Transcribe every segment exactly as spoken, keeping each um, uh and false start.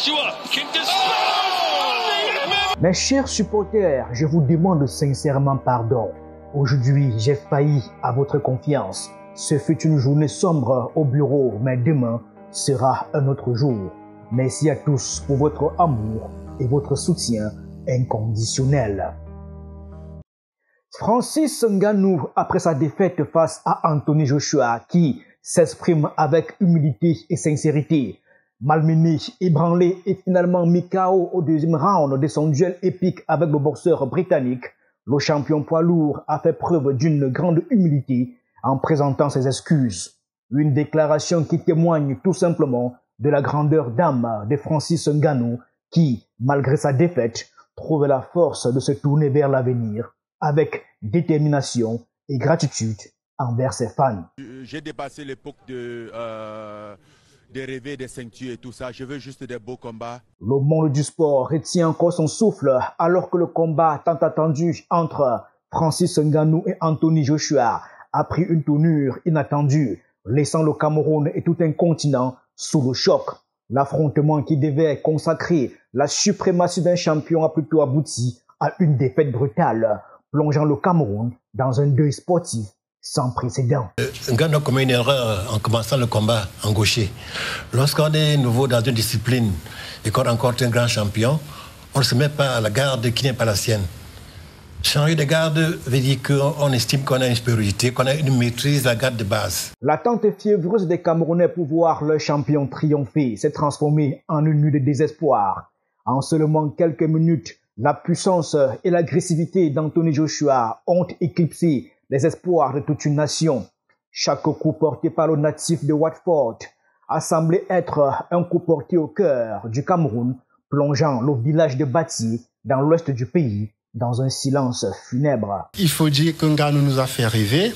Joshua can dispose. Mes chers supporters, je vous demande sincèrement pardon. Aujourd'hui, j'ai failli à votre confiance. Ce fut une journée sombre au bureau, mais demain sera un autre jour. Merci à tous pour votre amour et votre soutien inconditionnel. Francis Ngannou, après sa défaite face à Anthony Joshua, qui s'exprime avec humilité et sincérité, malmené, ébranlé et finalement mis K O au deuxième round de son duel épique avec le boxeur britannique, le champion poids lourd a fait preuve d'une grande humilité en présentant ses excuses. Une déclaration qui témoigne tout simplement de la grandeur d'âme de Francis Ngannou qui, malgré sa défaite, trouve la force de se tourner vers l'avenir avec détermination et gratitude envers ses fans. J'ai dépassé l'époque de, euh, de rêver des ceintures et tout ça. Je veux juste des beaux combats. Le monde du sport retient encore son souffle alors que le combat tant attendu entre Francis Ngannou et Anthony Joshua a pris une tournure inattendue, laissant le Cameroun et tout un continent sous le choc. L'affrontement qui devait consacrer la suprématie d'un champion a plutôt abouti à une défaite brutale, plongeant le Cameroun dans un deuil sportif sans précédent. Ngannou a commis une erreur en commençant le combat en gaucher. Lorsqu'on est nouveau dans une discipline et qu'on rencontre un grand champion, on ne se met pas à la garde qui n'est pas la sienne. Changer de garde veut dire qu'on estime qu'on a une supériorité, qu'on a une maîtrise de la garde de base. L'attente fiévreuse des Camerounais pour voir leur champion triompher s'est transformée en une nuit de désespoir. En seulement quelques minutes, la puissance et l'agressivité d'Anthony Joshua ont éclipsé les espoirs de toute une nation. Chaque coup porté par le natif de Watford a semblé être un coup porté au cœur du Cameroun, plongeant le village de Bati dans l'ouest du pays dans un silence funèbre. Il faut dire que Ngannou nous a fait rêver,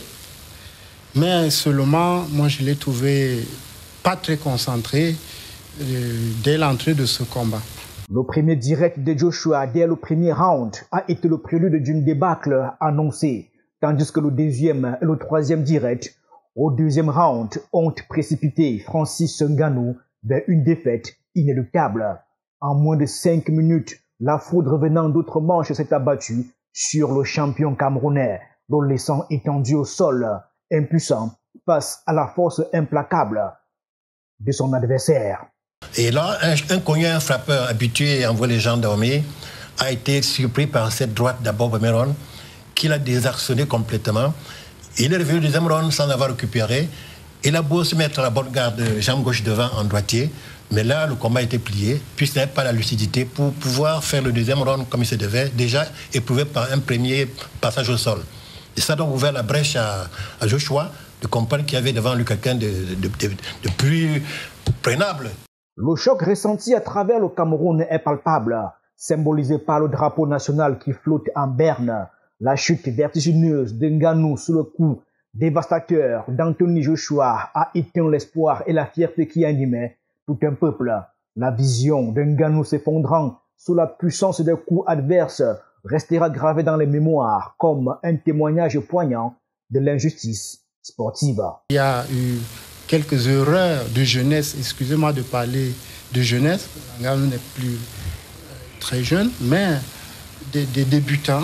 mais seulement, moi je l'ai trouvé pas très concentré euh, dès l'entrée de ce combat. Le premier direct de Joshua dès le premier round a été le prélude d'une débâcle annoncée, tandis que le deuxième et le troisième direct au deuxième round ont précipité Francis Ngannou vers une défaite inéluctable. En moins de cinq minutes, la foudre venant d'autres manches s'est abattue sur le champion camerounais, le laissant étendu au sol, impuissant face à la force implacable de son adversaire. Et là, un, un cogné, un frappeur habitué à envoyer les gens dormir, a été surpris par cette droite d'abord premier round, qu'il a désarçonné complètement. Il est revenu au deuxième round sans avoir récupéré. Il a beau se mettre à la bonne garde, jambe gauche devant en droitier, mais là, le combat a été plié, puisqu'il n'avait pas la lucidité pour pouvoir faire le deuxième round comme il se devait, déjà éprouvé par un premier passage au sol. Et ça a donc ouvert la brèche à, à Joshua de comprendre qu'il y avait devant lui quelqu'un de, de, de, de plus prenable. Le choc ressenti à travers le Cameroun est palpable, symbolisé par le drapeau national qui flotte en berne. La chute vertigineuse de Ngannou sous le coup dévastateur d'Anthony Joshua a éteint l'espoir et la fierté qui animait tout un peuple. La vision de Ngannou s'effondrant sous la puissance des coups adverses restera gravée dans les mémoires comme un témoignage poignant de l'injustice sportive. Il y a eu quelques erreurs de jeunesse, excusez-moi de parler de jeunesse, Ngannou n'est plus très jeune, mais des, des débutants,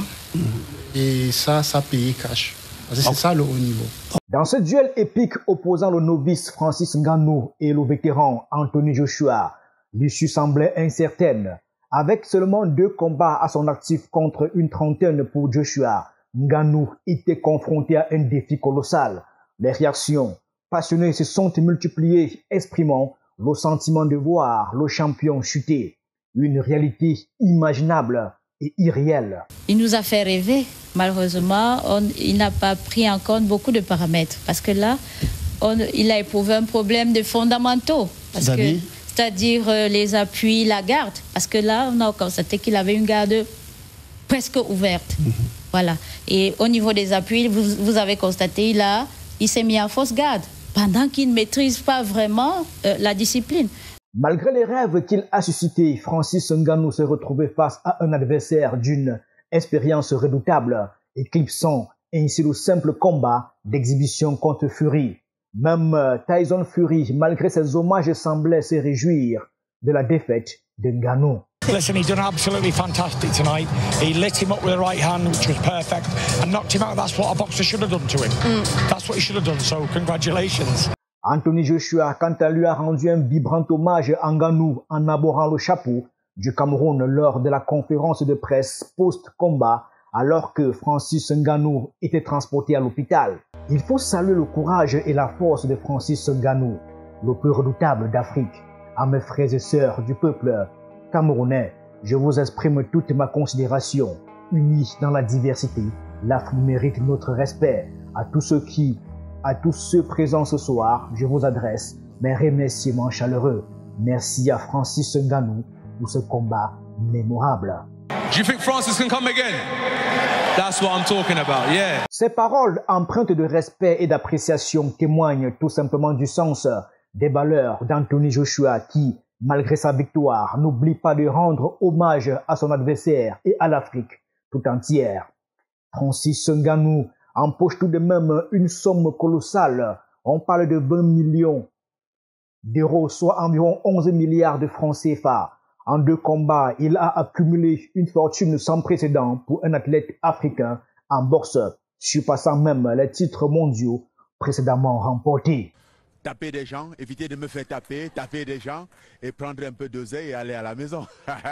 et ça, ça payait cash. C'est ça le haut niveau. Dans ce duel épique opposant le novice Francis Ngannou et le vétéran Anthony Joshua, l'issue semblait incertaine. Avec seulement deux combats à son actif contre une trentaine pour Joshua, Ngannou était confronté à un défi colossal. Les réactions passionnées se sont multipliées, exprimant le sentiment de voir le champion chuter. Une réalité imaginable et irréelle. Il nous a fait rêver. Malheureusement, on, il n'a pas pris en compte beaucoup de paramètres. Parce que là, on, il a éprouvé un problème de fondamentaux. C'est-à-dire euh, les appuis, la garde. Parce que là, on a constaté qu'il avait une garde presque ouverte. Mm-hmm. Voilà. Et au niveau des appuis, vous, vous avez constaté, il, a, il s'est mis en fausse garde. Pendant qu'il ne maîtrise pas vraiment euh, la discipline. Malgré les rêves qu'il a suscités, Francis Ngannou s'est retrouvé face à un adversaire d'une expérience redoutable, éclipsant ainsi le simple combat d'exhibition contre Fury. Même Tyson Fury, malgré ses hommages, semblait se réjouir de la défaite de Ngannou. Listen, he done absolutely fantastic tonight. He lit him up with the right hand, which was perfect, and knocked him out. That's what a boxer should have done to him. Mm. That's what he should have done, so congratulations. Anthony Joshua, quant à lui, a rendu un vibrant hommage à Ngannou en arborant le chapeau du Cameroun lors de la conférence de presse post-combat, alors que Francis Ngannou était transporté à l'hôpital. Il faut saluer le courage et la force de Francis Ngannou, le plus redoutable d'Afrique. À mes frères et sœurs du peuple camerounais, je vous exprime toute ma considération. Unis dans la diversité, l'Afrique mérite notre respect. À tous ceux qui, à tous ceux présents ce soir, je vous adresse mes remerciements chaleureux. Merci à Francis Ngannou pour ce combat mémorable. Do you think Francis can come again? That's what I'm talking about, yeah. Ces paroles empreintes de respect et d'appréciation témoignent tout simplement du sens des valeurs d'Anthony Joshua qui, malgré sa victoire, n'oublie pas de rendre hommage à son adversaire et à l'Afrique tout entière. Francis Ngannou empoche tout de même une somme colossale. On parle de vingt millions d'euros, soit environ onze milliards de francs C F A. En deux combats, il a accumulé une fortune sans précédent pour un athlète africain en boxe, surpassant même les titres mondiaux précédemment remportés. Taper des gens, éviter de me faire taper, taper des gens et prendre un peu d'oseille et aller à la maison.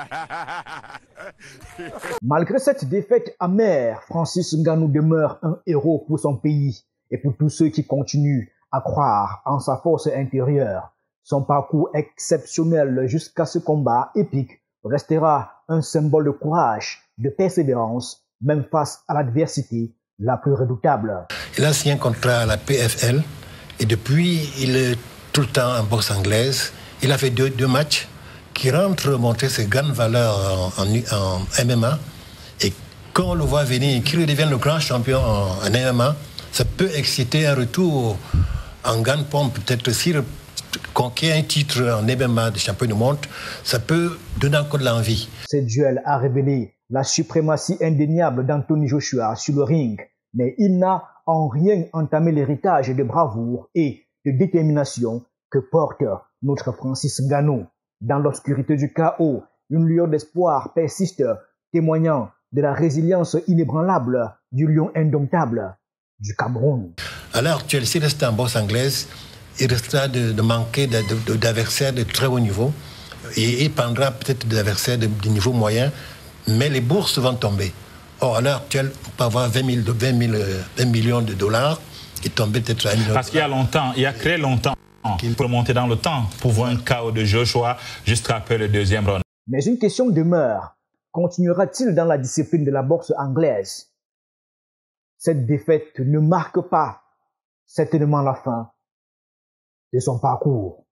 Malgré cette défaite amère, Francis Ngannou demeure un héros pour son pays et pour tous ceux qui continuent à croire en sa force intérieure. Son parcours exceptionnel jusqu'à ce combat épique restera un symbole de courage, de persévérance, même face à l'adversité la plus redoutable. Il a signé un contrat à la P F L. Et depuis, il est tout le temps en boxe anglaise. Il a fait deux, deux matchs qui rentrent montrer ses grandes valeurs en, en, en M M A. Et quand on le voit venir, qu'il devienne le grand champion en, en M M A, ça peut exciter un retour en gagne pompe. Peut-être s'il conquiert un titre en M M A de champion du monde, ça peut donner encore de l'envie. Ce duel a révélé la suprématie indéniable d'Anthony Joshua sur le ring. Mais il n'a en rien entamé l'héritage de bravoure et de détermination que porte notre Francis Ngannou. Dans l'obscurité du chaos, une lueur d'espoir persiste, témoignant de la résilience inébranlable du lion indomptable du Cameroun. À l'heure actuelle, s'il reste en boxe anglaise, il restera de, de manquer d'adversaires de, de très haut niveau et il prendra peut-être des adversaires de, de niveau moyen, mais les bourses vont tomber. Or, à l'heure actuelle, on peut avoir vingt millions de dollars et tomber peut-être à un million. Parce qu'il y a longtemps, il y a très longtemps, il faut monter dans le temps pour voir un K O de Joshua juste après le deuxième round. Mais une question demeure. Continuera-t-il dans la discipline de la boxe anglaise? Cette défaite ne marque pas certainement la fin de son parcours.